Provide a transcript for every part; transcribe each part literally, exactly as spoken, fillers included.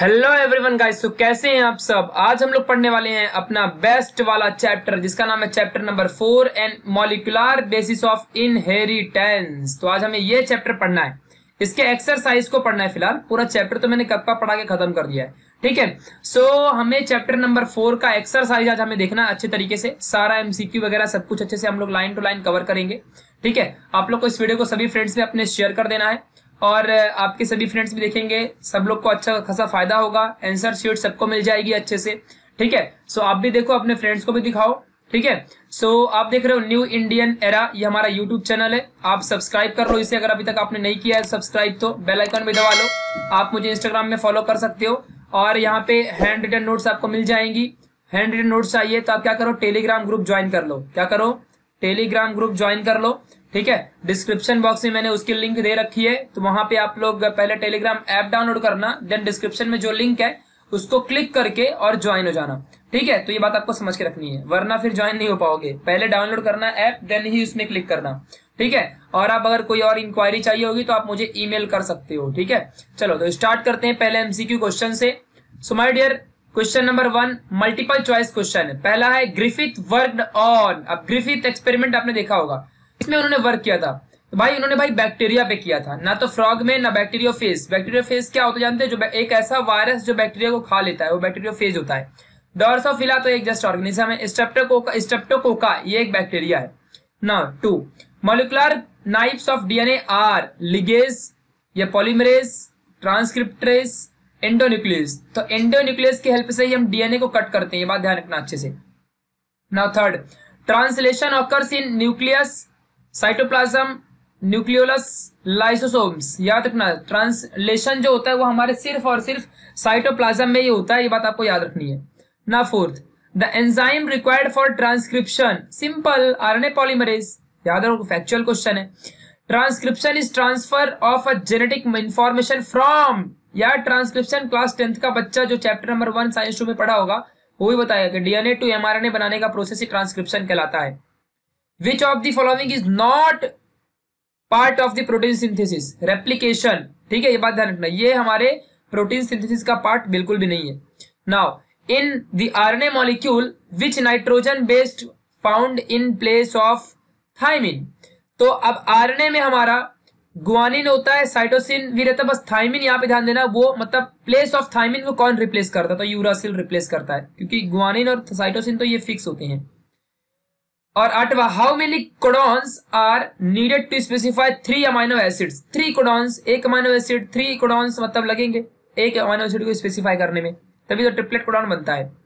Hello everyone guys, तो कैसे हैं आप सब। आज हम लोग पढ़ने वाले हैं अपना बेस्ट वाला चैप्टर जिसका नाम है chapter number four and molecular basis of inheritance. तो आज हमें ये चैप्टर पढ़ना है, इसके एक्सरसाइज को पढ़ना है। फिलहाल पूरा चैप्टर तो मैंने कब का पढ़ा के खत्म कर दिया है, ठीक है। सो so, हमें चैप्टर नंबर फोर का एक्सरसाइज आज हमें देखना अच्छे तरीके से, सारा एमसीक्यू वगैरह सब कुछ अच्छे से हम लोग लाइन टू लाइन कवर करेंगे, ठीक है। आप लोग को इस वीडियो को सभी फ्रेंड्स में अपने शेयर कर देना है और आपके सभी फ्रेंड्स भी देखेंगे, सब लोग को अच्छा खासा फायदा होगा। आंसर शीट सबको मिल जाएगी अच्छे से, ठीक है। सो आप भी देखो, अपने फ्रेंड्स को भी दिखाओ, ठीक है। सो आप देख रहे हो न्यू इंडियन एरा, ये हमारा यूट्यूब चैनल है। आप सब्सक्राइब कर लो इसे, अगर अभी तक आपने नहीं किया है सब्सक्राइब तो बेल आइकन भी दबा लो। आप मुझे इंस्टाग्राम में फॉलो कर सकते हो और यहाँ पे हैंड रिटन नोट्स आपको मिल जाएंगी। हैंड रिटन नोट्स चाहिए तो आप क्या करो, टेलीग्राम ग्रुप ज्वाइन कर लो। क्या करो, टेलीग्राम ग्रुप ज्वाइन कर लो, ठीक है। डिस्क्रिप्शन बॉक्स में मैंने उसकी लिंक दे रखी है, तो वहां पे आप लोग पहले टेलीग्राम ऐप डाउनलोड करना, देन डिस्क्रिप्शन में जो लिंक है उसको क्लिक करके और ज्वाइन हो जाना, ठीक है। तो ये बात आपको समझ के रखनी है, वरना फिर ज्वाइन नहीं हो पाओगे। पहले डाउनलोड करना ऐप, देन ही उसमें क्लिक करना, ठीक है। और आप अगर कोई और इंक्वायरी चाहिए होगी तो आप मुझे ईमेल कर सकते हो, ठीक है। चलो तो स्टार्ट करते हैं पहले एमसीक्यू क्वेश्चन से। So my dear, question number one multiple choice question है। पहला है ग्रिफिथ वर्कड ऑन। अब ग्रिफिथ एक्सपेरिमेंट आपने देखा होगा, इसमें उन्होंने वर्क किया था, तो भाई उन्होंने भाई बैक्टीरिया पे किया था, ना तो फ्रॉग में ना बैक्टीरियोफेज। बैक्टीरियोफेज क्या होता है जानते हैं, जो एक ऐसा वायरस जो बैक्टीरिया को खा लेता है वो बैक्टीरियोफेज होता है। ड्रोसोफिला तो एक जस्ट ऑर्गेनिज्म है। स्ट्रेप्टोकोका स्ट्रेप्टोकोका ये एक बैक्टीरिया है। Now two molecular knives of DNA are ligase या पॉलीमरेज, ट्रांसक्रिप्टरेज, एंडोन्यूक्लियस। तो एंडोन्यूक्लियस की हेल्प से ही हम डीएनए को कट करते हैं, ये बात ध्यान रखना अच्छे से। Now third, translation occurs in nucleus, cytoplasm, nucleolus, lysosomes. याद रखना, ट्रांसलेशन जो होता है वो हमारे सिर्फ और सिर्फ साइटोप्लाज्म में ही होता है, ये बात आपको याद रखनी है। Now fourth, the enzyme required for transcription, simple RNA polymerase. याद रखो, फैक्चुअल क्वेश्चन है। Transcription is transfer of a genetic information from, या ट्रांसक्रिप्शन क्लास टेंथ का बच्चा जो chapter number one science two में पढ़ा होगा वो भी बताया कि डीएनए टू एमआरएनए बनाने का प्रोसेस ही ट्रांसक्रिप्शन कहलाता है। Which of the following is not part of the protein synthesis, replication, ठीक है। ये बात ध्यान रखना, ये हमारे प्रोटीन सिंथेसिस का पार्ट बिल्कुल भी नहीं है। Now in the RNA molecule which nitrogen based found in place of thymine. तो अब आरएनए में हमारा गुआनिन होता है, साइटोसिन भी रहता है, बस थायमिन यहाँ पे ध्यान देना, वो मतलब प्लेस ऑफ थायमिन को कौन रिप्लेस करता है, तो यूरासिल रिप्लेस करता है, क्योंकि गुआनिन और साइटोसिन तो ये फिक्स होते हैं। और आठवां, how many codons are needed to specify three amino acids. Three codons, एक अमाइनो एसिड, थ्री कोडॉन्स मतलब लगेंगे एक अमाइनो एसिड को स्पेसिफाई करने में, तभी तो ट्रिपलेट कोडॉन बनता है।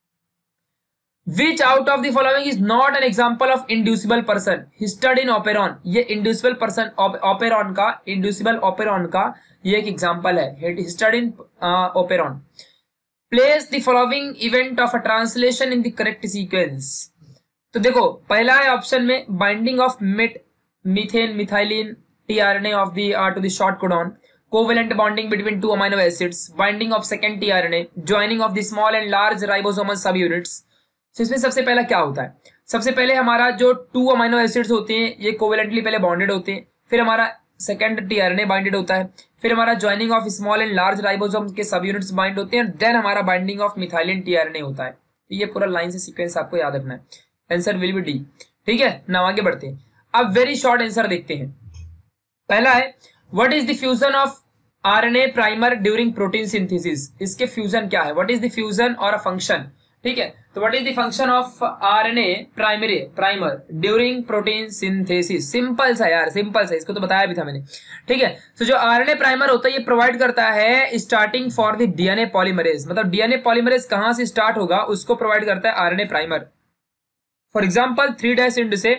Which out of the following is not an example of inducible person? Histidine operon, ये inducible person operon का inducible operon का ये एक एग्जाम्पल है, histidine operon. Place the following event of a translation in the correct sequence. तो देखो पहला है ऑप्शन में binding of met methane methylene tRNA of the to the short codon, covalent bonding between two amino acids, binding of second tRNA, joining of the small and large ribosomal subunits. तो इसमें सबसे पहला क्या होता है, सबसे पहले हमारा जो टू अमाइनो एसिड्स होते हैं ये कोवेलेंटली पहले बॉन्डेड होते हैं, फिर हमारा सेकंड टीआरएनए बाइंडेड होता है, फिर हमारा joining of small and large ribosome के सब यूनिट्स बाइंड होते हैं, देन हमारा बाइंडिंग ऑफ मिथाइलिन टीआरएनए होता है। तो ये पूरा लाइन से सीक्वेंस आपको याद रखना है। आंसर विल बी डी, ठीक है। नाउ आगे बढ़ते हैं, अब वेरी शॉर्ट आंसर देखते हैं। पहला है what is the fusion of RNA primer during protein synthesis. इसके फ्यूजन क्या है, व्हाट इज द फ्यूजन और अ फंक्शन, ठीक है। तो what is the function of RNA primary primer during protein synthesis. Simple सा यार, सिंपल सा, इसको तो बताया भी था मैंने, ठीक है। तो जो आरएनए प्राइमर होता है ये प्रोवाइड करता है starting for the DNA polymerase, मतलब डीएनए पॉलीमरेज कहां से स्टार्ट होगा उसको प्रोवाइड करता है RNA primer. For example three dash end से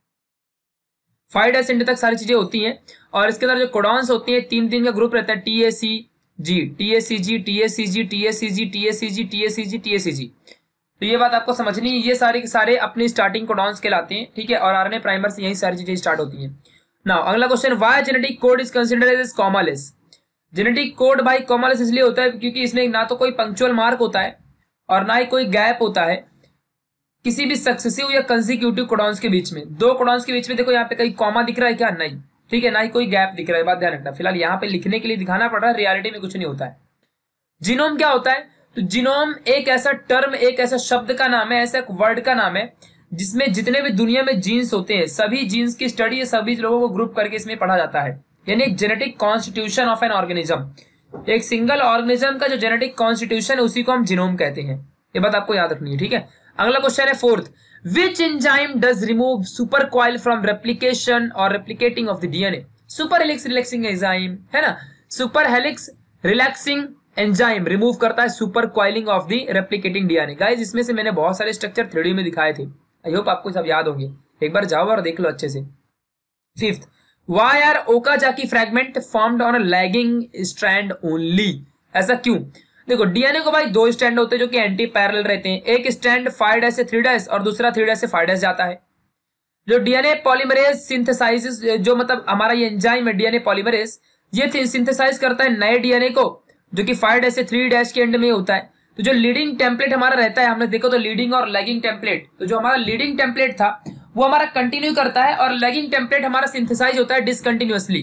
फाइव डैश इंड तक सारी चीजें होती हैं, और इसके अंदर जो कोडॉन्स होती हैं तीन तीन का ग्रुप रहता है, T A C G, T A C G, T A C G, T A C G, T A C G, T A C G, T A C G. तो ये बात आपको समझनी है, ये सारे के सारे अपने स्टार्टिंग कोडॉन्स कहलाते हैं, ठीक है। और आरएनए प्राइमर से यही सारी चीजें स्टार्ट होती हैं। नाउ अगला question, why genetic code is considered as commaless. Genetic code भाई कॉमालेस इसलिए होता है क्योंकि इसमें ना तो कोई पंक्चुअल मार्क होता है और ना ही कोई गैप होता है किसी भी सक्सेसिव या कंसेक्यूटिव कोडॉन्स के बीच में। दो कोडॉन्स के बीच में देखो यहाँ पे कहीं कॉमा दिख रहा है क्या, नहीं, ठीक है, ना ही कोई गैप दिख रहा है, बात ध्यान रखना। फिलहाल यहाँ पे लिखने के लिए दिखाना पड़ रहा है, रियलिटी में कुछ नहीं होता है। जीनोम क्या होता है? तो जीनोम एक ऐसा टर्म, एक ऐसा शब्द का नाम है, ऐसा एक वर्ड का नाम है जिसमें जितने भी दुनिया में जीन्स होते हैं, सभी जीन्स की स्टडी सभी लोगों को ग्रुप करके इसमें पढ़ा जाता है। यानी एक genetic constitution of an organism, एक सिंगल ऑर्गेनिज्म का जो जेनेटिक कॉन्स्टिट्यूशन है उसी को हम जीनोम कहते हैं। ये बात आपको याद रखनी है, ठीक है। अगला क्वेश्चन है fourth, which enzyme does remove super coil from replication और replicating of the DNA? Super helix relaxing enzyme है ना, super helix relaxing enzyme remove करता है super coiling of the replicating DNA. Guys इसमें से मैंने बहुत सारे स्ट्रक्चर थ्री डी में दिखाए थे, आई होप आपको सब याद होंगे, एक बार जाओ और देख लो अच्छे से। Fifth, Why are Okazaki fragment formed on a lagging strand only? ऐसा क्यों? देखो डीएनए को भाई दो स्टैंड होते हैं जो कि एंटी पैरेलल रहते हैं, एक स्टैंड फाइव डैश से थ्री डैश और दूसरा थ्री डैश से फाइव डैश जाता है। जो डीएनए पॉलीमरेज सिंथेसाइज, जो मतलब हमारा ये एंजाइम है डीएनए पॉलीमरेज, ये सिंथेसाइज करता है नए डीएनए को जो कि फाइव डैश से थ्री डैश के एंड में होता है। तो जो लीडिंग टेम्पलेट हमारा रहता है, हमने देखो तो लीडिंग और लैगिंग टेम्पलेट, तो जो हमारा लीडिंग टेम्पलेट था वो हमारा कंटिन्यू करता है और लैगिंग टेम्पलेट हमारा सिंथेसाइज होता है डिसकंटिन्यूअसली।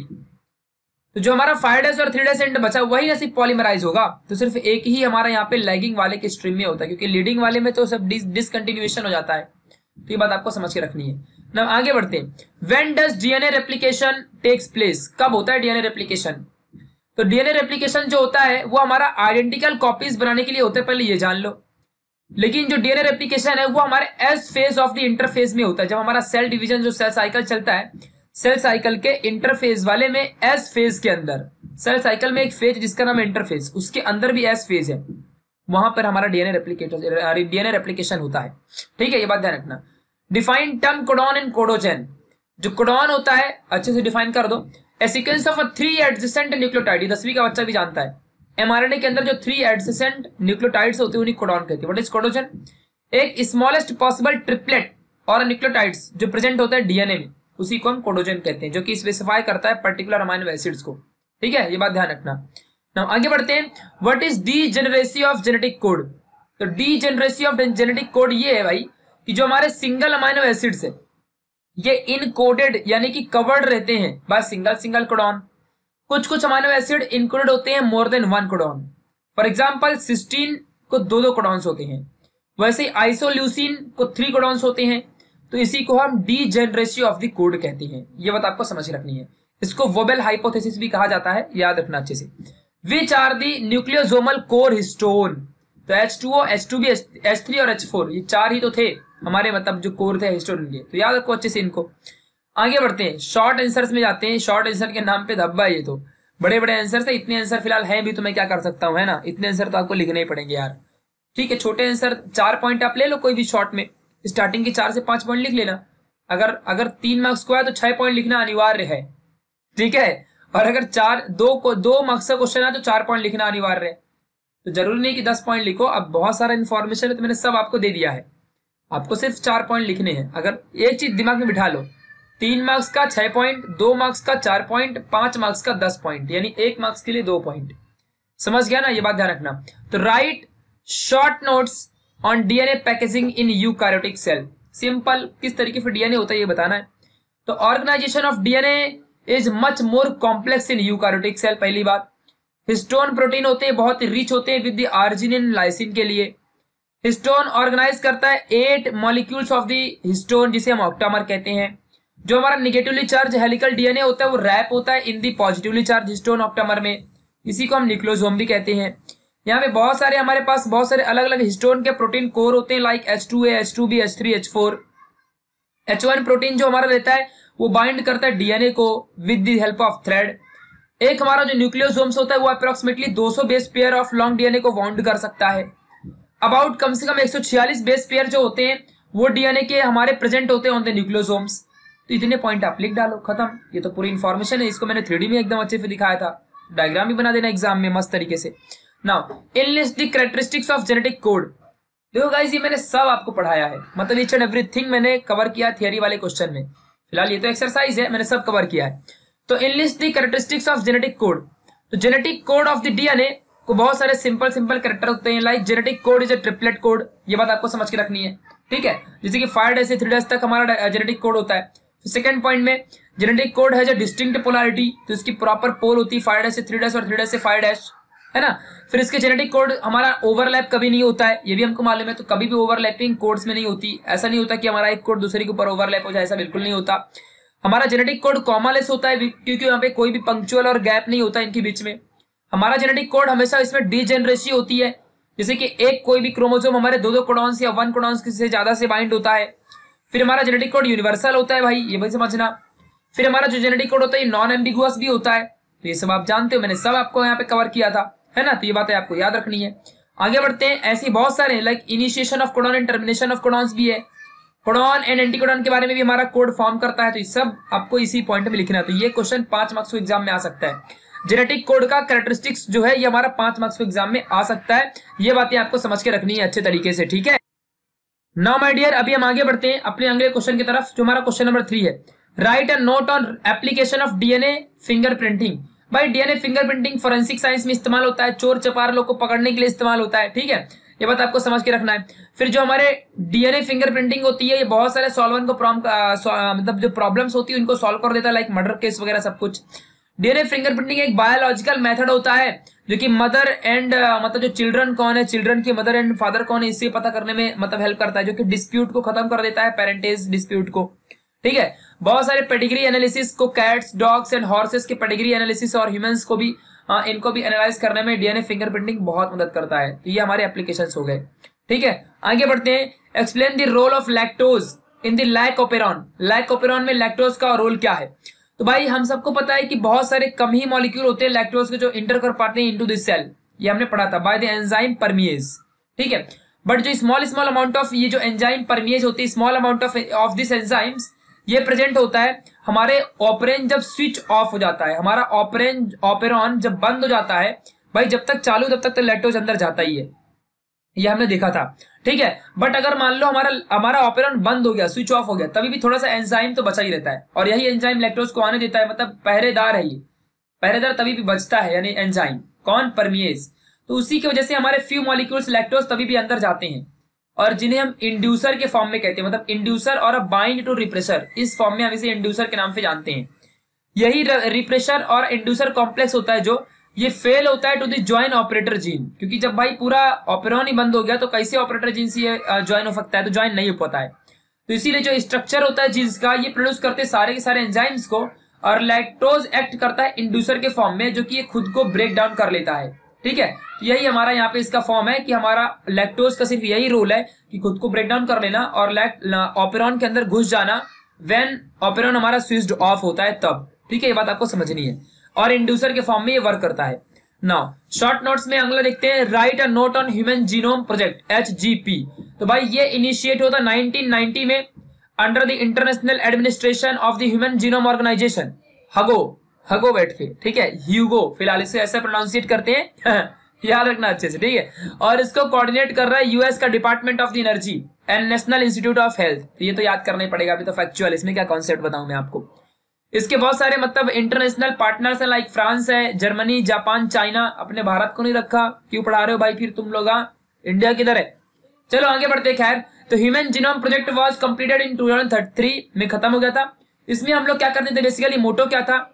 तो जो हमारा फाइव डैश और थ्री डैश एंड बचा वही ना सिर्फ पॉलीमराइज होगा, तो सिर्फ एक ही हमारा यहाँ पे लैगिंग वाले के स्ट्रीम में होता है, क्योंकि लीडिंग वाले में तो सब डिसकंटिन्यूएशन हो जाता है। तो ये बात आपको समझ के रखनी है ना। आगे बढ़ते हैं, when does DNA replication takes place? कब होता है डीएनए रेप्लिकेशन? तो डीएनए रेप्लिकेशन जो होता है वो हमारा आइडेंटिकल कॉपीज बनाने के लिए होता है, पहले ये जान लो। लेकिन जो डीएनए रेप्लिकेशन है वो हमारे S phase of the interphase में होता है। जब हमारा सेल डिवीजन जो सेल साइकिल चलता है, सेल साइकिल के इंटरफेज वाले में एस फेज के अंदर, सेल साइकिल में एक फेज जिसका नाम है इंटरफेज, उसके अंदर भी एस फेज है, वहां पर हमारा डीएनए रेप्लिकेटर डीएनए रेप्लिकेशन होता है, ठीक है। ये बात ध्यान रखना। Define term codon and codogen. जो कोडॉन होता है अच्छे से डिफाइन कर दो, a sequence of three adjacent nucleotide, दसवीं का बच्चा भी जानता है। एमआरएनए के अंदर जो थ्री एडजेसेंट न्यूक्लियोटाइड्स होते हैं उन्हें कोडॉन कहते हैं। What is codogen? एक स्मॉलेस्ट पॉसिबल ट्रिपलेट और न्यूक्लियोटाइड्स जो प्रेजेंट होता है डीएनए में, उसी को हम कोडोजन कहते हैं, जो कि स्पेसिफाई करता है पर्टिकुलर अमाइनो एसिड्स को, ठीक है। ये बात ध्यान रखना। नाउ आगे बढ़ते हैं, what is degeneracy of genetic code? तो डीजेनरेसी ऑफ जेनेटिक कोड ये है भाई कि जो हमारे सिंगल अमाइनो एसिड्स है ये इनकोडेड यानी कि कवर्ड रहते हैं बाय सिंगल सिंगल कोडॉन। कुछ कुछ अमाइनो एसिड इंक्लूडेड होते हैं more than one codon. For example cysteine को दो दो कोडॉन्स होते हैं, वैसे आइसोल्यूसिन को थ्री कोडॉन्स होते हैं। तो इसी को हम डीजेनरेसी ऑफ द कोड कहते हैं। ये बात आपको समझ रखनी है। इसको वोबेल हाइपोथेसिस भी कहा जाता है, याद रखना अच्छे से। Which are the nucleosomal core histone? तो H two O, H two B, H three और एच फोर, ये चार ही तो थे हमारे मतलब जो कोर थे हिस्टोन के, तो याद रखो अच्छे से इनको। आगे बढ़ते हैं, शॉर्ट आंसर्स में जाते हैं। शॉर्ट आंसर के नाम पे धब्बा, ये तो बड़े बड़े आंसर है, इतने आंसर फिलहाल हैं भी तो मैं क्या कर सकता हूँ, है ना। इतने आंसर तो आपको लिखने ही पड़ेंगे यार, ठीक है। छोटे आंसर चार पॉइंट आप ले लो कोई भी शॉर्ट में, स्टार्टिंग के चार से पांच पॉइंट लिख लेना। अगर अगर तीन मार्क्स को है तो छह पॉइंट लिखना अनिवार्य है, ठीक है। और अगर चार दो को दो मार्क्स का क्वेश्चन है तो चार पॉइंट लिखना अनिवार्य है। तो जरूरी नहीं कि दस पॉइंट लिखो, अब बहुत सारा इन्फॉर्मेशन है तो मैंने सब आपको दे दिया है, आपको सिर्फ चार पॉइंट लिखने हैं। अगर एक चीज दिमाग में बिठा लो, तीन मार्क्स का छह पॉइंट, दो मार्क्स का चार पॉइंट, पांच मार्क्स का दस पॉइंट, यानी एक मार्क्स के लिए दो पॉइंट। समझ गया ना, ये बात ध्यान रखना। तो write short notes on DNA packaging in eukaryotic cell. Simple, किस तरीके से डीएनए होता है ये बताना है। तो organization of DNA is much more complex in eukaryotic cell. पहली बात, हिस्टोन प्रोटीन होते हैं, बहुत रिच होते हैं विद द आर्जिनिन लाइसिन के लिए। हिस्टोन ऑर्गेनाइज करता है eight molecules of the histone, जिसे हम ऑक्टामर कहते हैं। जो हमारा निगेटिवली चार्ज हेलिकल डीएनए होता है वो रैप होता है in the positively charge histone octamer में, इसी को हम न्यूक्लियोसोम भी कहते हैं। यहाँ पे बहुत सारे हमारे पास बहुत सारे अलग अलग हिस्टोन के प्रोटीन कोर होते हैं, like H two A, H two B, H three, H four. H one protein जो हमारा रहता है वो बाइंड करता है डीएनए को with the help of thread. एक हमारा जो न्यूक्लियोसोम्स होता है वो अप्रोक्सीमेटली दो सौ base pair of long DNA को बाउंड कर सकता है। अबाउट कम से कम एक सौ छियालीस बेस पेयर जो होते हैं वो डीएनए के हमारे प्रेजेंट होते हैं ऑन द न्यूक्लियोसोम्स। तो इतने पॉइंट आप लिख डालो, खत्म। ये तो पूरी इन्फॉर्मेशन है, इसको मैंने थ्री डी में एकदम अच्छे से दिखाया था, डायग्राम भी बना देना एग्जाम में मस्त तरीके से। Now enlist the characteristics of genetic code. देखो गाइस, ये मैंने सब आपको पढ़ाया है, मतलब ईच एंड एवरीथिंग मैंने कवर किया थियरी वाले क्वेश्चन में। फिलहाल ये तो एक्सरसाइज है, मैंने सब कवर किया है। तो enlist the characteristics of genetic code. तो genetic code of the DNA को बहुत सारे सिंपल सिंपल कैरेक्टर होते हैं, like genetic code is a triplet code. ये बात आपको समझ के रखनी है, ठीक है। जैसे कि फाइव डैश से थ्री डैश तक हमारा जेनेटिक कोड होता है। सेकंड पॉइंट में जेनेटिक कोड है जो डिस्टिंक्ट पोलैरिटी, तो इसकी प्रॉपर पोल होती है फाइव डैश से थ्री डैश और थ्री डैश से फाइव डैश, है ना। फिर इसके जेनेटिक कोड हमारा ओवरलैप कभी नहीं होता है, ये भी हमको मालूम है, तो कभी भी ओवरलैपिंग कोड्स में नहीं होती। ऐसा नहीं होता कि हमारा एक कोड दूसरे के ऊपर ओवरलैप हो जाए, ऐसा बिल्कुल नहीं होता। हमारा जेनेटिक कोड कॉमालेस होता है क्योंकि यहाँ पे कोई भी पंक्चुअल और गैप नहीं होता इनके बीच में। हमारा जेनेटिक कोड हमेशा इसमें डीजेनरेसी होती है, जैसे कि एक कोई भी क्रोमोसोम हमारे दो दो कोडॉन्स या वन कोडॉन्स से ज्यादा से बाइंड होता है। फिर हमारा जेनेटिक कोड यूनिवर्सल होता है भाई, ये भी समझना। फिर हमारा जो जेनेटिक कोड होता है नॉन एम्बिगुअस भी होता है, तो ये सब आप जानते हो, मैंने सब आपको यहाँ पे कवर किया था, है ना। तो ये बातें आपको याद रखनी है। आगे बढ़ते हैं, ऐसे बहुत सारे like initiation of codon and termination of codons भी है। कोडॉन एंड एंटीकोडॉन के बारे में भी हमारा कोड फॉर्म करता है, तो ये सब आपको इसी पॉइंट में लिखना है। तो ये क्वेश्चन पांच मार्क्स को एग्जाम में आ सकता है। जेनेटिक कोड का कैरेक्टरिस्टिक्स जो है ये हमारा पांच मार्क्स को एग्जाम में आ सकता है। ये बातें आपको समझ के रखनी है अच्छे तरीके से, ठीक है। नाउ माय डियर, अभी हम आगे बढ़ते हैं अपने अगले क्वेश्चन की तरफ, जो हमारा क्वेश्चन नंबर थ्री है। Write a note on application of DNA fingerprinting. भाई डीएनए फिंगरप्रिंटिंग फोरेंसिक साइंस में इस्तेमाल होता है, चोर चपार लोग को पकड़ने के लिए इस्तेमाल होता है, ठीक है। ये बात आपको समझ के रखना है। फिर जो हमारे डीएनए फिंगरप्रिंटिंग होती है, ये बहुत सारे सॉल्वन को मतलब जो प्रॉब्लम्स होती है उनको सॉल्व कर देता है, लाइक मर्डर केस वगैरह सब कुछ। डीएनए फिंगरप्रिंटिंग एक बायोलॉजिकल मेथड होता है जो कि मदर एंड मतलब जो चिल्ड्रन कौन है, चिल्ड्रन की मदर एंड फादर कौन है, इसे पता करने में मतलब हेल्प करता है, जो कि डिस्प्यूट को खत्म कर देता है, पेरेंटेज डिस्प्यूट को, ठीक है। बहुत सारे पेडिग्री एनालिसिस को, कैट्स डॉग्स एंड हॉर्सेस के पेडिग्री एनालिसिस और ह्यूमंस को भी आ, इनको भी एनालाइज करने में डीएनए फिंगरप्रिंटिंग बहुत मदद करता है। तो ये हमारे एप्लीकेशंस हो गए, ठीक है। आगे बढ़ते हैं, explain the role of lactose in the lac operon. Lac operon में लैक्टोज का रोल क्या है। तो भाई हम सबको पता है कि बहुत सारे कम ही मॉलिक्यूल होते हैं लैक्टोज के जो इंटर कर पाते हैं इनटू दिस सेल, ये हमने पढ़ा था, बाय द एंजाइम परमिएज, ठीक है। बट जो स्मॉल स्मॉल अमाउंट ऑफ ये जो एंजाइम परमिएज होती है, small amount of of this enzymes, ये प्रेजेंट होता है हमारे ऑपरेन जब स्विच ऑफ हो जाता है। हमारा ऑपरेन ऑपेरॉन जब बंद हो जाता है भाई, जब तक चालू तब तक तो लैक्टोज अंदर जाता ही है, ये हमने देखा था, ठीक है। बट अगर मान लो हमारा हमारा ऑपेरॉन बंद हो गया, स्विच ऑफ हो गया, तभी भी थोड़ा सा एंजाइम तो बचा ही रहता है, और यही एंजाइम लैक्टोज को आने देता है, मतलब पहरेदार है ये, पहरेदार तभी भी बचता है, यानी एंजाइम कौन, परमिएज। तो उसी की वजह से हमारे फ्यू मॉलिक्यूल्स लैक्टोज तभी भी अंदर जाते हैं, और जिन्हें हम इंड्यूसर के फॉर्म में कहते हैं, मतलब इंड्यूसर और बाइंड टू रिप्रेसर, इस फॉर्म में हम इसे इंड्यूसर के नाम से जानते हैं। यही रिप्रेसर और इंड्यूसर कॉम्प्लेक्स होता है जो ये फेल होता है to the join operator gene, क्योंकि जब भाई पूरा ऑपेरॉन ही बंद हो गया तो कैसे ऑपरेटर जीन से ये ज्वाइन हो सकता है, तो ज्वाइन नहीं हो पाता है। तो इसीलिए जो स्ट्रक्चर होता है जीन्स का, ये प्रोड्यूस करते सारे के सारे एंजाइम्स को, और लैक्टोज एक्ट करता है इंड्यूसर के फॉर्म में, जो कि ये खुद को ब्रेक डाउन कर लेता है, ठीक है। यही हमारा यहाँ पे इसका फॉर्म है कि हमारा लैक्टोज का सिर्फ यही रोल है कि खुद को ब्रेक डाउन कर लेना और ऑपेरॉन के अंदर घुस जाना व्हेन ऑपेरॉन हमारा स्विच्ड ऑफ होता है तब, ठीक है। ये बात आपको समझनी है, और इंड्यूसर के फॉर्म में ये वर्क करता है। नाउ शॉर्ट नोट्स में अगला देखते हैं, write a note on human genome project H G P. तो भाई ये इनिशिएट होता नाइनटीन नाइंटी में under the international administration of the human genome organization, HUGO, HUGO बैठ के, ठीक है, ह्यूगो, फिलहाल इसे ऐसा प्रोनाउंसिएट करते हैं याद रखना अच्छे से, ठीक है। और इसको कोऑर्डिनेट कर रहा है यूएस का department of the energy and national institute of health. ये तो याद करना ही पड़ेगा, अभी तो फैक्चुअल, इसमें क्या कॉन्सेप्ट बताऊं मैं आपको। इसके बहुत सारे मतलब इंटरनेशनल पार्टनर्स हैं, लाइक फ्रांस है, जर्मनी, जापान, चाइना। अपने भारत को नहीं रखा, क्यों पढ़ा रहे हो भाई फिर तुम लोग, इंडिया किधर है। चलो आगे बढ़ते। खैर, तो human genome project was completed in two thousand three में खत्म हो गया था। इसमें हम लोग क्या करते थे, बेसिकली मोटो क्या था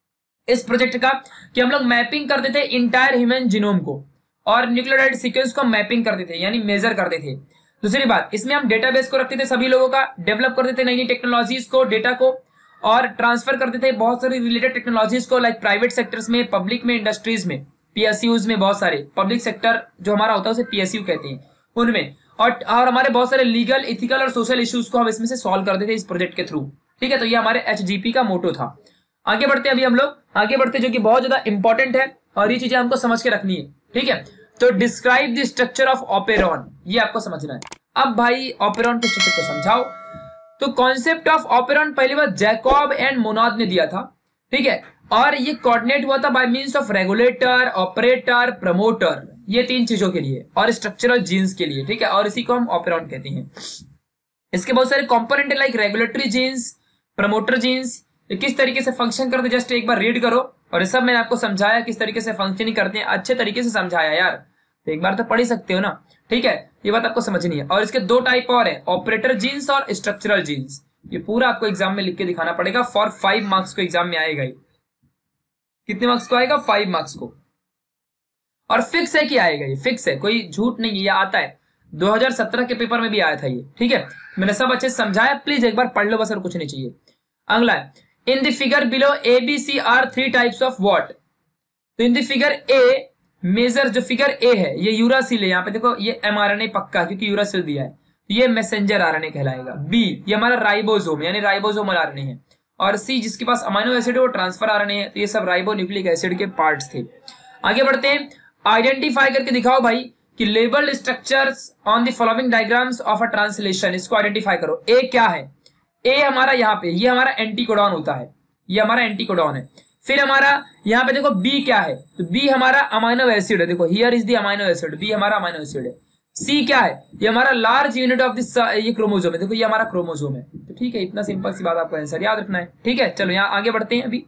इस प्रोजेक्ट का, कि हम लोग मैपिंग करते थे इंटायर ह्यूमन जीनोम को, और न्यूक्लियोटाइड सीक्वेंस को मैपिंग करते थे, यानी मेजर करते थे। दूसरी बात, इसमें हम डेटाबेस को रखते थे सभी लोगों का, डेवलप करते थे नई नई टेक्नोलॉजीज को, डेटा को, और ट्रांसफर करते थे बहुत सारी रिलेटेड टेक्नोलॉजीज को, लाइक प्राइवेट सेक्टर्स में, पब्लिक में, इंडस्ट्रीज में, पीएसयूज में, बहुत सारे पब्लिक सेक्टर जो हमारा होता है उसे पीएसयू कहते हैं, उनमें, और, और हमारे बहुत सारे लीगल, इथिकल और सोशल इश्यूज को हम इसमें से सॉल्व करते थे इस प्रोजेक्ट के थ्रू, ठीक है। तो ये हमारे एचजीपी का मोटो था। आगे बढ़ते अभी हम लोग आगे बढ़ते जो कि बहुत ज्यादा इंपॉर्टेंट है, और ये चीजें हमको समझ के रखनी है, ठीक है। तो describe the structure of operon, ये आपको समझना है। अब भाई ऑपेरॉन के स्ट्रक्चर को समझाओ। तो कॉन्सेप्ट ऑफ ऑपेरॉन पहली बार जैकब एंड मोनाद ने दिया था, ठीक है, और ये कोऑर्डिनेट हुआ था by means of regulator, operator, promoter, ये तीन चीजों के लिए, और स्ट्रक्चरल जीन्स के लिए, ठीक है, और इसी को हम ऑपेरॉन कहते हैं। इसके बहुत सारे कंपोनेंट है, like regulatory genes, promoter genes, किस तरीके से फंक्शन करते, जस्ट एक बार रीड करो, और ये सब मैंने आपको समझाया किस तरीके से फंक्शनिंग करते हैं, अच्छे तरीके से समझाया यार, तो एक बार तो पढ़ ही सकते हो ना, ठीक है। ये बात आपको समझनी है। और इसके दो टाइप और है, ऑपरेटर जीन्स और स्ट्रक्चरल जीन्स। ये पूरा आपको एग्जाम में लिख के दिखाना पड़ेगा, फॉर फाइव मार्क्स को एग्जाम में आएगा ही। कितने मार्क्स को आएगा, फाइव मार्क्स को। और फिक्स है कि आएगा, ये फिक्स है, कोई झूठ नहीं है, ये आता है। दो हज़ार सत्रह के पेपर में भी आया था ये, ठीक है। मैंने सब अच्छे से समझाया, प्लीज एक बार पढ़ लो बस, और कुछ नहीं चाहिए। अगला है, in the figure below A B C are three types of what. तो in the figure A major, जो फिगर ए है ये यूरासिल है, यहाँ पे देखो ये एमआरएनए पक्का क्योंकि यूरासिल दिया है, ये मैसेंजर आरएनए कहलाएगा। बी ये हमारा राइबोसोम यानी राइबोसोमल आरएनए है। और सी जिसके पास अमीनो एसिड है वो ट्रांसफर आरएनए है। तो ये सब राइबो न्यूक्लिक एसिड के पार्ट्स थे। आगे बढ़ते हैं, आइडेंटिफाई करके दिखाओ भाई कि labelled structures on the following diagrams of a translation, इसको आइडेंटिफाई करो। ए क्या है, ए हमारा यहाँ पे ये हमारा एंटीकोडॉन होता है, ये हमारा एंटीकोडॉन है। फिर हमारा यहाँ पे देखो बी क्या है, तो बी हमारा अमीनो एसिड है, देखो here is the amino acid, B हमारा अमीनो एसिड है। सी क्या है, ये हमारा लार्ज यूनिट ऑफ दिस, ये क्रोमोसोम है, देखो ये हमारा क्रोमोसोम है। तो ठीक है, इतना सिंपल सी बात आपको आंसर याद रखना है, ठीक है। चलो यहाँ आगे बढ़ते हैं। अभी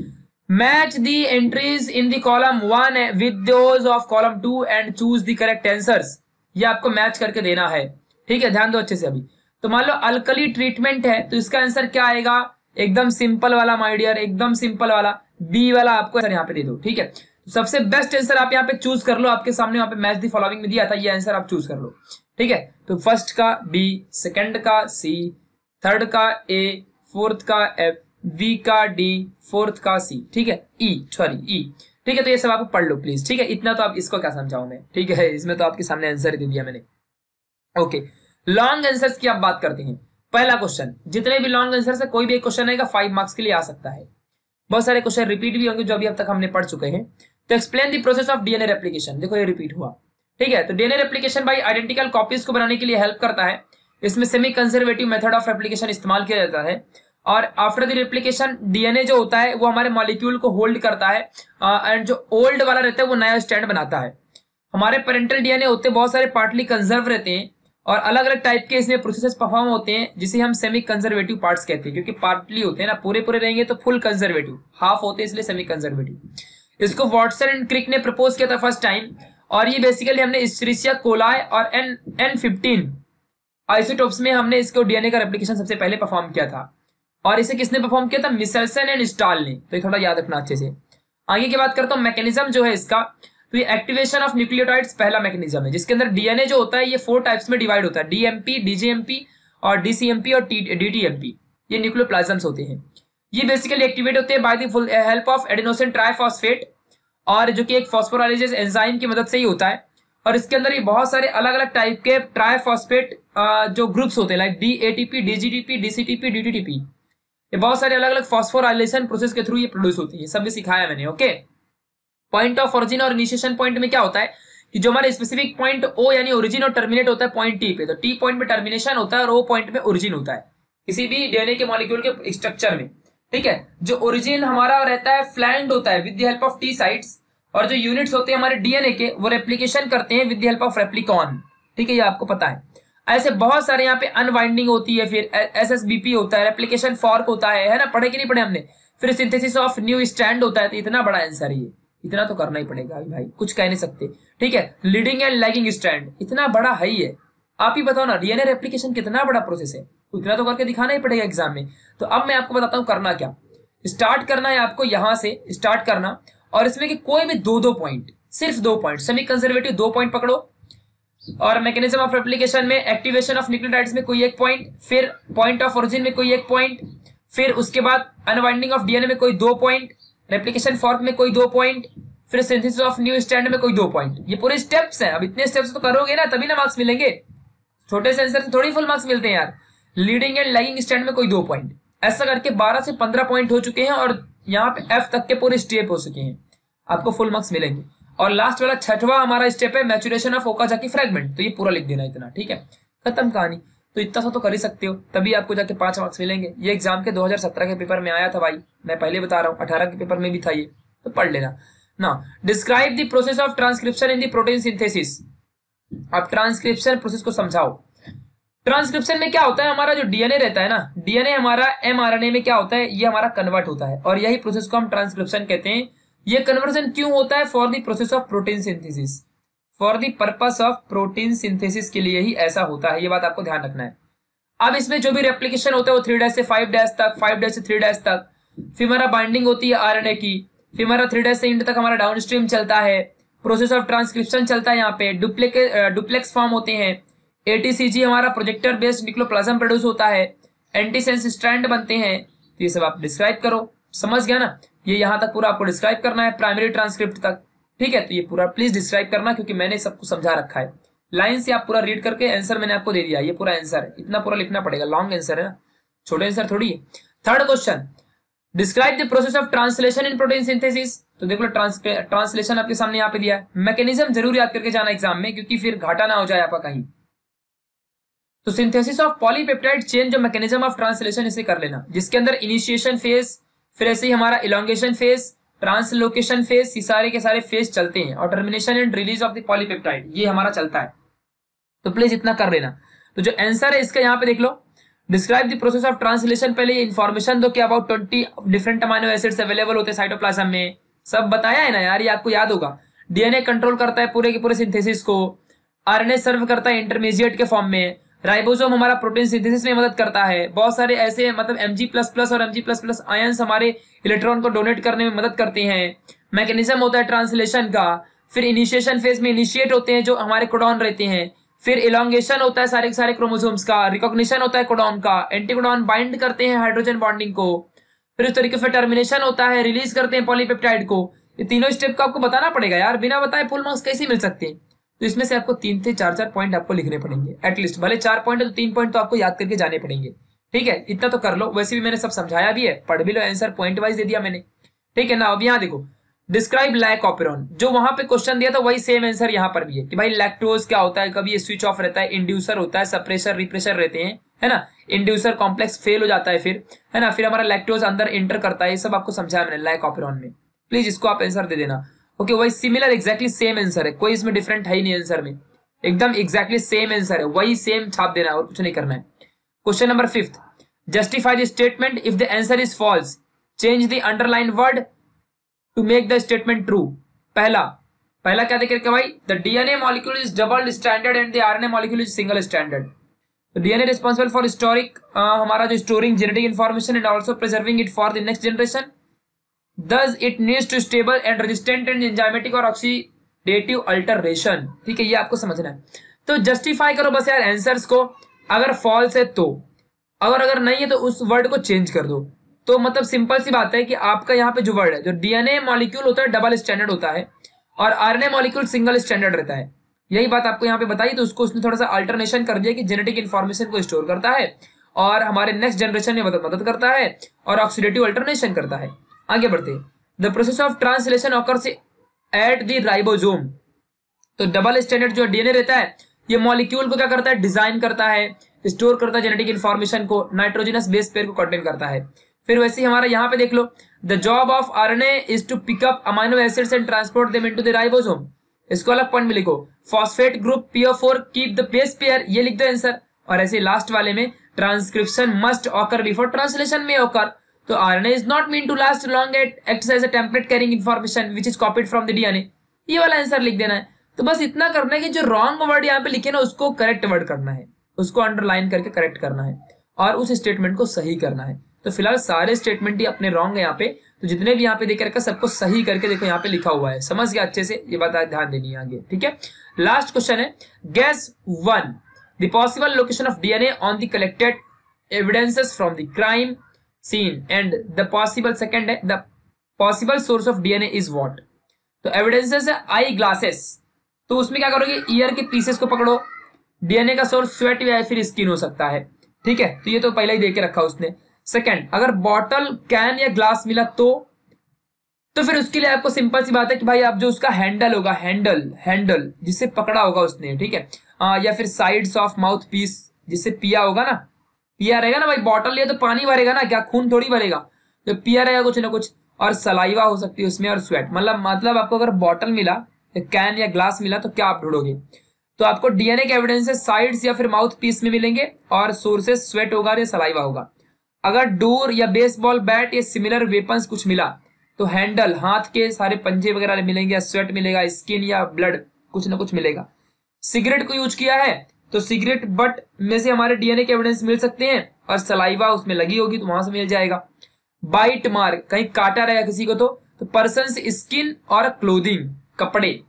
match the entries in the column one with those of column two and choose the correct answers, ये आपको मैच करके देना है, ठीक है। ध्यान दो अच्छे से। अभी तो मान लो अल्कली ट्रीटमेंट है, तो इसका आंसर क्या आएगा, एकदम सिंपल वाला माय डियर, एकदम सिंपल वाला बी वाला आपको आंसर यहाँ पे दे दो, ठीक है। सबसे बेस्ट आंसर आप यहाँ पे चूज कर लो, आपके सामने यहाँ पे मैच द फॉलोइंग में दिया था, ये आंसर आप चूज कर लो, ठीक है। तो फर्स्ट का बी, सेकंड का सी, थर्ड का ए, फोर्थ का एफ, बी का डी, फोर्थ का सी, ठीक है। ई सॉरी ई, ठीक है। तो ये सब आप पढ़ लो प्लीज, ठीक है। इतना तो आप, इसको क्या समझाऊं मैं, ठीक है, इसमें तो आपके सामने आंसर दे दिया मैंने। ओके, लॉन्ग आंसर्स की आप बात करते हैं। पहला क्वेश्चन, जितने भी लॉन्ग आंसर से कोई भी एक क्वेश्चन आएगा फाइव मार्क्स के लिए आ सकता है। बहुत सारे क्वेश्चन रिपीट भी होंगे जो अभी अब तक हमने पढ़ चुके हैं। तो explain the process of DNA replication, देखो ये रिपीट हुआ, ठीक है। तो डीएनए रेप्लिकेशन भाई आइडेंटिकल कॉपीज को बनाने के लिए हेल्प करता है। इसमें semi conservative method of replication इस्तेमाल किया जाता है। और आफ्टर द रेप्लिकेशन डीएनए जो होता है वो हमारे मॉलिक्यूल को होल्ड करता है, एंड जो ओल्ड वाला रहता है वो नया स्टैंड बनाता है। हमारे पेरेंटल डीएनए होते हैं बहुत सारे पार्टली कंजर्व रहते हैं, और अलग अलग टाइप के इसमें प्रोसेसेस परफॉर्म होते हैं, जिसे हम सेमी कंजर्वेटिव पार्ट्स कहते हैं, क्योंकि पार्टली होते हैं ना, पूरे पूरे रहेंगे तो फुल कंजर्वेटिव, हाफ होते हैं इसलिए सेमी कंजर्वेटिव। इसको वॉटसन एंड क्रिक ने प्रपोज किया था फर्स्ट टाइम, और ये बेसिकली हमने इस्चेरिशिया कोलाई और एन एन फिफ्टीन आइसोटोप्स में हमने इसको डीएनए का रेप्लिकेशन सबसे पहले परफॉर्म किया था। और इसे किसने परफॉर्म किया था, मिसेल्सन एंड स्टाल ने। तो ये थोड़ा याद रखना अच्छे से। आगे की बात करता हूँ, मैकेनिज्म जो है इसका, तो ये एक्टिवेशन ऑफ न्यूक्लियोटाइड्स पहला मैकेनिज्म है, जिसके अंदर डीएनए जो होता है ये फोर टाइप्स में डिवाइड होता है, डीएमपी, डीजीएमपी और डीसीएमपी और डीटीएमपी, ये न्यूक्लियोप्लाज्म्स होते हैं। ये बेसिकली एक्टिवेट होते हैं by the help of adenosine triphosphate, और जो कि एक फॉस्फोराइलेज एंजाइम की मदद से ही होता है। और इसके अंदर ये बहुत सारे अलग अलग टाइप के ट्राइफॉस्फेट जो ग्रुप्स होते हैं, like D ATP, DGTP, DCTP, DTTP, ये बहुत सारे अलग अलग फॉस्फोराइलेशन प्रोसेस के थ्रू ये प्रोड्यूस होती है। सब भी सिखाया मैंने, ओके। पॉइंट ऑफ ओरिजिन और इनिशिएशन पॉइंट में क्या होता है कि जो हमारे स्पेसिफिक पॉइंट ओ यानी ओरिजिन और टर्मिनेट होता है पॉइंट टी पे, तो टी पॉइंट में टर्मिनेशन होता है और ओ पॉइंट में ओरिजिन होता है किसी भी डीएनए के मॉलिक्यूल के स्ट्रक्चर में, ठीक है। जो ओरिजिन हमारा रहता है फ्लैंक्ड होता है with the help of T sites, और जो यूनिट्स होते हैं हमारे डीएनए के वो रेप्लिकेशन करते हैं with the help of replicon, ठीक है, ये आपको पता है। ऐसे बहुत सारे यहाँ पे अनवाइंडिंग होती है, फिर एसएसबीपी होता है, रेप्लिकेशन फॉर्क होता है है ना, पढ़े कि नहीं पढ़े हमने। फिर सिंथेसिस ऑफ न्यू स्ट्रैंड होता है। तो इतना बड़ा आंसर है ये, इतना तो करना ही पड़ेगा अभी भाई, कुछ कह नहीं सकते, ठीक है। लीडिंग एंड लैगिंग स्ट्रैंड इतना बड़ा है ही है। आप ही बताओ ना, डीएनए रेप्लिकेशन कितना बड़ा प्रोसेस है, इतना तो करके दिखाना ही पड़ेगा एग्जाम में। तो अब मैं आपको बताता हूँ करना क्या। स्टार्ट करना है आपको, यहां से स्टार्ट करना, और इसमें कि कोई भी दो दो पॉइंट, सिर्फ दो पॉइंट, सेमी कंजर्वेटिव दो पॉइंट पकड़ो, और मैकेनिज्म ऑफ रेप्लिकेशन में एक्टिवेशन ऑफ न्यूक्लियोटाइड्स में कोई एक पॉइंट, फिर पॉइंट ऑफ ओरिजिन में कोई एक पॉइंट, फिर उसके बाद अनवाइंडिंग ऑफ डीएनए में कोई दो पॉइंट, रेप्लिकेशन फॉर्क में कोई दो पॉइंट, फिर सिंथेसिस ऑफ न्यू स्ट्रैंड में कोई दो पॉइंट। ये पूरे स्टेप्स हैं। अब इतने स्टेप्स तो करोगे ना तभी ना मार्क्स मिलेंगे, छोटे से आंसर से थोड़ी फुल मार्क्स मिलते हैं यार। लीडिंग एंड लैगिंग स्ट्रैंड में कोई दो पॉइंट, ऐसा करके बारह से पंद्रह पॉइंट हो चुके हैं, और यहाँ पे एफ तक के पूरे स्टेप हो चुके हैं, आपको फुल मार्क्स मिलेंगे। और लास्ट वाला छठवां हमारा स्टेप है मैचुरेशन ऑफ ओकाजाकी फ्रैगमेंट, तो ये पूरा लिख देना इतना, ठीक है, खत्म कहानी। तो इतना सा तो कर ही सकते हो, तभी आपको जाके पांच मार्क्स मिलेंगे। ये एग्जाम के दो हज़ार सत्रह के पेपर में आया था भाई, मैं पहले बता रहा हूँ, अठारह के पेपर में भी था ये, तो पढ़ लेना ना। Describe the process of transcription in the protein synthesis, आप ट्रांसक्रिप्शन प्रोसेस को समझाओ। ट्रांसक्रिप्शन में क्या होता है, हमारा जो डीएनए रहता है ना, डीएनए हमारा एमआरएनए में क्या होता है, ये हमारा कन्वर्ट होता है, और यही प्रोसेस को हम ट्रांसक्रिप्शन कहते हैं। ये कन्वर्जन क्यों होता है, for the process of protein synthesis, for the purpose of protein synthesis के लिए ही ऐसा होता है, ये बात आपको ध्यान रखना है। अब इसमें जो भी रेप्लिकेशन होता है वो थ्री डैश से फाइव डैश तक, फाइव डैश से थ्री डैश तक, फिर हमारा बाइंडिंग होती है आरएनए की, फिर हमारा थ्री डैश से इंड तक हमारा डाउनस्ट्रीम चलता है, प्रोसेस ऑफ ट्रांसक्रिप्शन चलता है यहाँ पे, डुप्लेके डुप्लेक्स फॉर्म होते हैं, एटीसीजी हमारा प्रोजेक्टर बेस्ड न्यूक्लियोप्लाज्म प्रोड्यूस होता है, एंटीसेंस स्ट्रैंड बनते हैं। तो ये सब आप डिस्क्राइब करो। समझ गया ना, ये यहाँ तक पूरा आपको डिस्क्राइब करना है प्राइमरी ट्रांसक्रिप्ट तक, ठीक है। तो ये पूरा प्लीज डिस्क्राइब करना, क्योंकि मैंने सबको समझा रखा है। लाइन से आप पूरा रीड करके आंसर मैंने आपको दे दिया, ये पूरा आंसर है, इतना पूरा लिखना पड़ेगा, लॉन्ग आंसर है ना, छोटे आंसर थोड़ी है। Third question, describe the process of translation in protein synthesis. तो देख लो ट्रांसलेशन आपके सामने यहाँ पे दिया है। मैकेनिज्म जरूर याद करके जाना एग्जाम में, क्योंकि फिर घाटा ना हो जाए आपका कहीं। तो सिंथेसिस ऑफ पॉलीपेप्टाइड चेन जो मैकेनिज्म ऑफ ट्रांसलेशन, इसे कर लेना, जिसके अंदर इनिशिएशन फेज, फिर ऐसे ही हमारा इलोंगेशन फेज, ट्रांसलोकेशन फेज, ये सारे के सारे फेज चलते हैं, और termination and release of the polypeptide ये हमारा चलता है। तो प्लीज इतना कर लेना। तो जो आंसर है इसका यहाँ पे देख लो, describe the process of translation. पहले ये इन्फॉर्मेशन दो कि about twenty different amino acids available होते हैं साइटोप्लाज्म में, सब बताया है ना यार, ये आपको याद होगा। डीएनए कंट्रोल करता है पूरे के पूरे सिंथेसिस को, आरएनए सर्व करता है इंटरमीडिएट के फॉर्म में, राइबोसोम हमारा प्रोटीन सिंथेसिस में मदद करता है, बहुत सारे ऐसे मतलब एमजी प्लस प्लस और एमजी प्लस प्लस आयंस हमारे इलेक्ट्रॉन को डोनेट करने में मदद करते हैं। मैकेनिज्म होता है ट्रांसलेशन का, फिर इनिशिएशन फेज में इनिशिएट होते हैं जो हमारे कोडॉन रहते हैं, फिर इलोंगेशन होता है सारे के सारे क्रोमोसोम्स का, रिकॉग्निशन होता है कोडॉन का, एंटीकोडॉन बाइंड करते हैं हाइड्रोजन बॉन्डिंग को, फिर इस तरीके से टर्मिनेशन होता है, रिलीज करते हैं पॉलीपेप्टाइड को। ये तीनों स्टेप को आपको बताना पड़ेगा यार, बिना बताए फुल मार्क्स कैसे मिल सकते हैं। तो इसमें से आपको तीन से चार चार पॉइंट आपको लिखने पड़ेंगे एटलीस्ट, भले चार पॉइंट है तो तीन पॉइंट तो आपको याद करके जाने पड़ेंगे, ठीक है। इतना तो कर लो, वैसे भी मैंने सब समझाया भी है, पढ़ भी लो, आंसर पॉइंट वाइज दे दिया मैंने, ठीक है ना। अब यहाँ देखो, डिस्क्राइब लैक ऑपेरॉन, जो वहां पे क्वेश्चन दिया था वही सेम आंसर यहाँ पर भी है कि भाई लैक्टोज क्या होता है, कभी ये स्विच ऑफ रहता है, इंड्यूसर होता है, सप्रेशर रिप्रेशर रहते हैं, है ना, इंड्यूसर कॉम्प्लेक्स फेल हो जाता है फिर, है ना, फिर हमारा लैक्टोज अंदर एंटर करता है, ये सब आपको समझाया मैंने लैक ऑपेरॉन में। प्लीज इसको आप आंसर दे देना। ओके, वही सिमिलर एग्जैक्टली सेम आंसर है, कोई इसमें डिफरेंट है ही नहीं आंसर में, एकदम एग्जैक्टली सेम आंसर है, वही सेम छाप देना और कुछ नहीं करना है। Question number fifth, justify the statement if the answer is false, change the underline word to make the statement true. पहला पहला क्या देख रहे भाई, the DNA molecule is double standard and the RNA molecule is single standard. तो DNA responsible for storing हमारा जो storing genetic information and also preserving it for the next generation, thus it needs to stable and resistant and enzymatic और oxidative alteration, ठीक है, ये आपको समझना है। तो जस्टिफाई करो बस यार आंसर्स को, अगर फॉल्स है तो, अगर अगर नहीं है तो उस वर्ड को चेंज कर दो। तो मतलब सिंपल सी बात है कि आपका यहाँ पे जो वर्ड है, जो डीएनए मॉलिक्यूल होता है डबल स्टैंडर्ड होता है और आरएनए मॉलिक्यूल सिंगल स्टैंडर्ड रहता है, यही बात आपको यहाँ पे बताई। तो उसको उसने थोड़ा सा अल्टरनेशन कर दिया कि जेनेटिक इन्फॉर्मेशन को स्टोर करता है और हमारे नेक्स्ट जनरेशन में मदद मदद करता है और ऑक्सीडेटिव अल्टरनेशन करता है। आगे बढ़ते हैं, the process of translation occurs at the ribosome. तो डबल स्टैंडर्ड जो डीएनए रहता है, ये मॉलिक्यूल को क्या करता है, डिजाइन करता है, स्टोर करता है जेनेटिक इन्फॉर्मेशन को, नाइट्रोजनस बेस पेयर को कंटेन करता है। फिर वैसे ही हमारा यहाँ पे देख लो, the job of RNA is to pick up amino acids and transport them into the ribosome. इसको अलग पॉइंट में लिखो, phosphate group P O four keep the base pair, ये लिख दो आंसर। और ऐसे लास्ट वाले में, transcription must occur before translation में ऑकर। तो RNA is not mean to last long, at acts as a template carrying information which is copied from the DNA, ये वाला आंसर लिख देना है। तो बस इतना करना है कि जो रॉन्ग वर्ड यहाँ पे लिखे ना उसको करेक्ट वर्ड करना है, उसको अंडरलाइन करके करेक्ट करना है और उस स्टेटमेंट को सही करना है। तो फिलहाल सारे स्टेटमेंट ही अपने रॉन्ग है यहाँ पे, तो जितने भी यहाँ पे देख रखा सबको सही करके देखो यहाँ पे लिखा हुआ है, समझ गया अच्छे से, ये बात ध्यान देनी है आगे, ठीक है। लास्ट क्वेश्चन है, guess one the possible location of DNA on the collected evidences from the crime scene and the possible, second है the possible source of DNA is what. तो एविडेंसेस है आई ग्लासेस, तो उसमें क्या करोगे, year के pieces को पकड़ो, डीएनए का सोर्स स्वेट या फिर स्किन हो सकता है, ठीक है, तो ये तो पहले ही दे के रखा उसने। सेकंड, अगर बॉटल कैन या ग्लास मिला तो तो फिर उसके लिए आपको सिंपल सी बात है कि भाई आप जो उसका हैंडल होगा, हैंडल हैंडल जिससे पकड़ा होगा उसने, ठीक है, आ, या फिर साइड्स ऑफ माउथ पीस जिससे पिया होगा ना, पिया रहेगा ना भाई, बॉटल लिया तो पानी भरेगा ना, क्या खून थोड़ी भरेगा, तो पिया रहेगा कुछ ना कुछ, और सलाइवा हो सकती है उसमें और स्वेट। मतलब मतलब आपको अगर बॉटल मिला, कैन या ग्लास मिला तो क्या आप ढूंढोगे, तो आपको डीएनए के एविडेंसेस साइड्स या फिर माउथ पीस में मिलेंगे और सोर्सेस स्वेट होगा या सलाइवा होगा। अगर डोर या बेसबॉल बैट या सिमिलर वेपन्स कुछ मिला तो हैंडल, हाथ के सारे पंजे वगैरह मिलेंगे या स्वेट मिलेगा, स्किन या ब्लड कुछ ना कुछ मिलेगा। सिगरेट को यूज किया है तो सिगरेट बट में से हमारे डीएनए के एविडेंस मिल सकते हैं और सलाइवा उसमें लगी होगी तो वहां से मिल जाएगा। बाइट मार्क, कहीं काटा रहेगा किसी को तो, तो पर्सन्स स्किन और क्लोथिंग, कपड़े,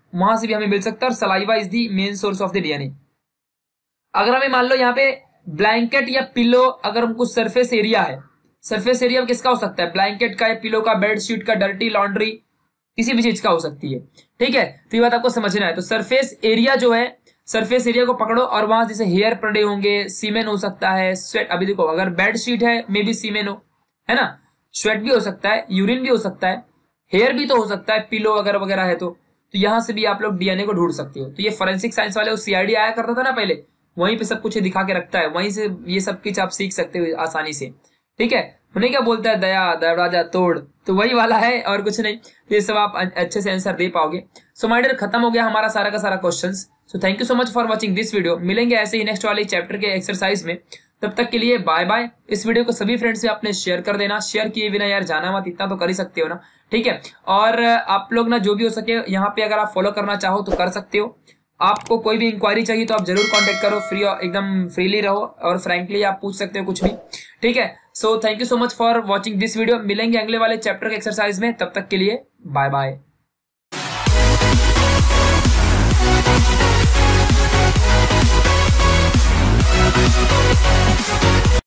वहां से भी हमें मिल सकता है। और saliva is the main source of the DNA. अगर हमें मान लो यहाँ पे ब्लैंकेट या पिलो, अगर हमको सरफेस एरिया है, सरफेस एरिया किसका हो सकता है, ब्लैंकेट का या पिलो का, बेडशीट का, डर्टी लॉन्ड्री, किसी भी चीज का हो सकती है। ठीक है, तो ये बात आपको समझना है। तो सरफेस एरिया जो है, सरफेस एरिया को पकड़ो और वहां जैसे हेयर पड़े होंगे, सीमेन हो सकता है, स्वेट। अभी देखो अगर बेडशीट है मे बी सीमेन हो, है ना, स्वेट भी हो सकता है, यूरिन भी हो सकता है, हेयर भी तो हो सकता है, पिलो वगैरह वगैरह है तो तो यहां से भी आप लोग डीएनए को ढूंढ सकते हो। तो ये फोरेंसिक साइंस वाले सीआईडी आया करता था ना पहले, वहीं पे सब कुछ दिखा के रखता है, वहीं से ये सब कुछ आप सीख सकते हो आसानी से। ठीक है, उन्हें क्या बोलता है, दया दरवाजा तोड़, तो वही वाला है और कुछ नहीं। तो ये सब आप अच्छे से आंसर दे पाओगे। सो माय डियर, खत्म हो गया हमारा सारा का सारा questions. So thank you so much for watching this video. मिलेंगे ऐसे ही नेक्स्ट वाले चैप्टर के एक्सरसाइज में, तब तक के लिए बाय बाय। इस वीडियो को सभी फ्रेंड्स से आपने शेयर कर देना, शेयर किए बिना यार जाना मत, इतना तो कर ही सकते हो ना। ठीक है, और आप लोग ना जो भी हो सके यहाँ पे अगर आप फॉलो करना चाहो तो कर सकते हो। आपको कोई भी इंक्वायरी चाहिए तो आप जरूर कांटेक्ट करो, फ्री एकदम फ्रीली रहो और फ्रैंकली आप पूछ सकते हो कुछ भी। ठीक है, so thank you so much for watching this video. मिलेंगे अगले वाले चैप्टर के एक्सरसाइज में, तब तक के लिए बाय बाय।